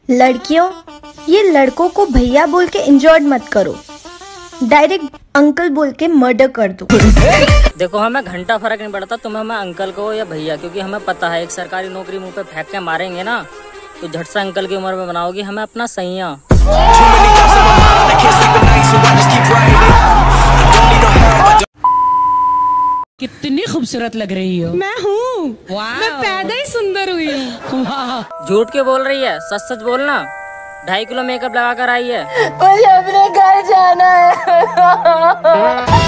लड़कियों, ये लड़कों को भैया बोल के इंजॉर्ड मत करो, डायरेक्ट अंकल बोल के मर्डर कर दो। देखो हमें घंटा फर्क नहीं पड़ता तुम्हें हमें अंकल को या भैया, क्योंकि हमें पता है एक सरकारी नौकरी मुंह पे फेंक के मारेंगे ना तो झट से अंकल की उम्र में बनाओगी हमें अपना सैया। कितनी खूबसूरत लग रही हो। मैं हूँ, मैं पैदा ही सुंदर हुई हूँ। झूठ क्यों बोल रही है, सच सच बोलना। 2.5 किलो मेकअप लगा कर आई है। मुझे अपने घर जाना है।